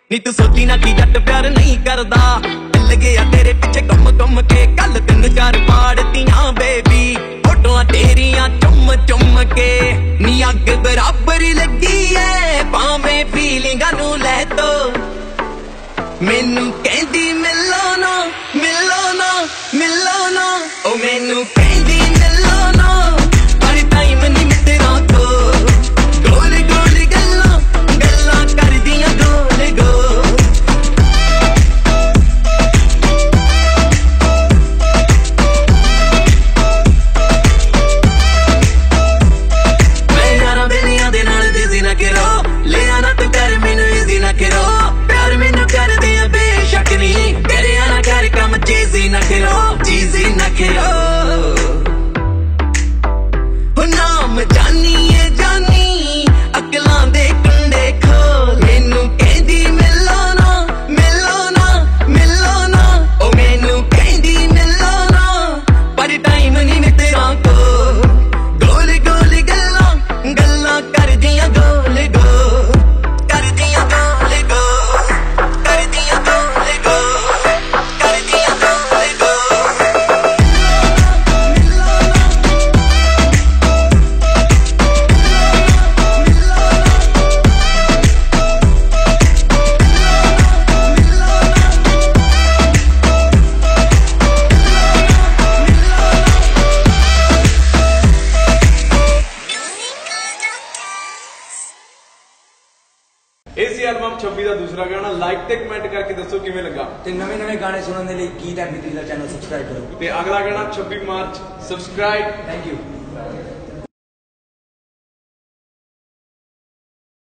नी तू सोची ना कि जट प्यार नहीं करदा, चल गया तेरे पिछे घुम घुम के। कल 3-4 पाड़तियां बेबी फोटोआं तेरियां चुम चुम के। नी अग बराबर लगी है भावें फीलिंगां नू लै तो, मैनू कहंदी मिलो ना मिलो ना मिलो ना, ओ मैनू कहंदी मिलो ना, पर टाइम नहीं मित्रा को। गोल गोल गल्लां गल्लां करदियां गोल गोल, मैं यारां बेलियां दे नाल बिजी ना करो, ले आना तू कर मैनू इजी ना करो। प्यार मैनू कर दे बेशक नहीं, तेरे आना कर कम चीजी ना करो, चीजी ना करो। नाम जानी है जानी अकलां दे कुंडे खोल, मैनू कहंदी मिलो ना मिलो ना मिलो ना, ओ मैनू कहंदी मिलो ना, पर टाइम नहीं मित्रा को। गोल गोल गल्लां गल्लां करदियां गोल गोल, करदियां गोल गोल, करदियां गोल गोल, करदियां गोल गोल। इस एल्बम 26 का दूसरा गाना लाइक ते कमेंट करके दसो किवें लगा। ते नवे नवे गाने सुनने के लिए गीत MP3 का चैनल सब्सक्राइब करो। ते अगला गाना 26 मार्च सब्सक्राइब। Thank you.